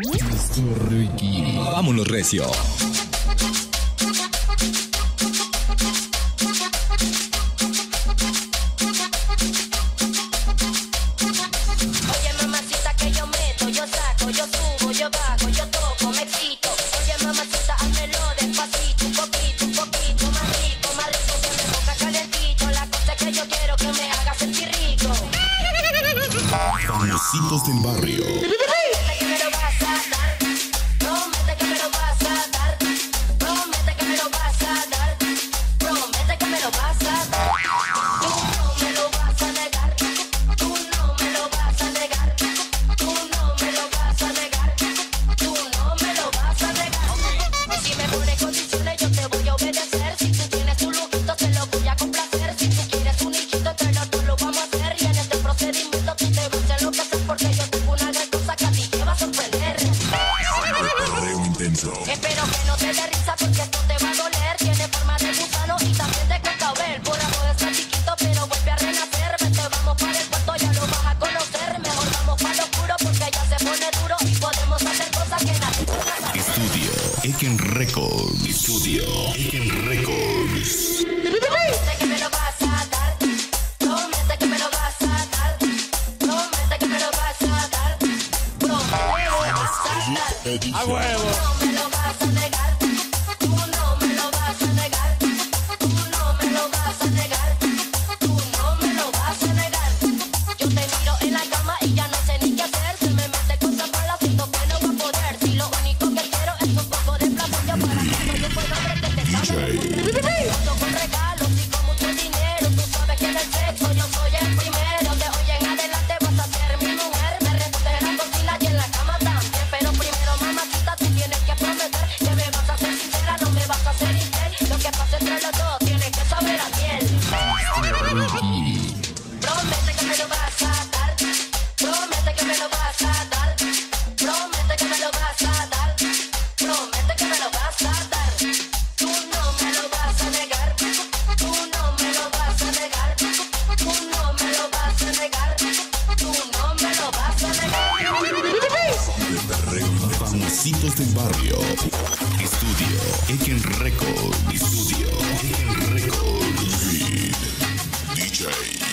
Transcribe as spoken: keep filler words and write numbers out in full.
Mister Ricky. Vámonos, recio. Oye, mamacita, que yo meto, yo saco, yo subo, yo bajo, yo toco, me excito. Oye, mamacita, házmelo despacito, un poquito, un poquito, más rico, más rico, que me ponga calentito. La cosa es que yo quiero que me haga sentir rico. Famositos del barrio. Promete que me lo vas a dar, promete que me lo vas a dar, promete que me lo vas a dar, promete que me lo vas a dar. Tú no me lo vas a negar, tú no me lo vas a negar, tú no me lo vas a negar, tú no me lo vas a negar. Y si me pones condiciones yo te voy a obedecer. Si tú tienes un lujito te lo voy a complacer. Si tú quieres un nichito entre los dos lo vamos a hacer. Y en este procedimiento tú te vas a enloquecer, porque yo tengo una gran cosa que a ti te va a sorprender. Perreo intenso. Espero que no te dé risa porque esto te va a doler. Tiene forma de gusano y también de cascabel. Por amor está chiquito pero vuelve a renacer. Vente, vamos para el cuarto, ya lo vas a conocer. Mejor vamos para lo oscuro porque ya se pone duro y podemos hacer cosas que nadie puede hacer. Estudio Eken Records. Estudio Eken Records. Promete que me lo vas a dar, promete que me lo vas a dar, promete que me lo vas a dar, promete que me lo vas a dar. ¡A huevo! No me lo vas a negar, tú no me lo vas a negar, tú no me lo vas a negar, tú no me lo vas a negar. Yo te miro en la cama y ya no sé ni qué hacer. Se me mete cosas malas, siento que no va a poder. Si lo único que quiero es un poco de placer, yo para cuando yo pueda ver que te sabe. Cuando con regalos y con mucho dinero, tú sabes que en el sexo yo soy el primero. De hoy en adelante vas a ser mi mujer. Me respondes en la cocina y en la cama también. Pero primero, mamacita, tú tienes que prometer que me vas a ser sincera, no me vas a hacer infiel. Lo que pasa entre los dos tienes que saber a miel. Promete que me lo vas a dar, promete que me lo vas a dar, promete que me lo vas a dar, promete que me lo vas a dar. Tú no me lo vas a negar, tú no me lo vas a negar, tú no me lo vas a negar, tú no me lo vas a negar. Famositos del barrio. Estudio Eken Records. Estudio Eken Records. D J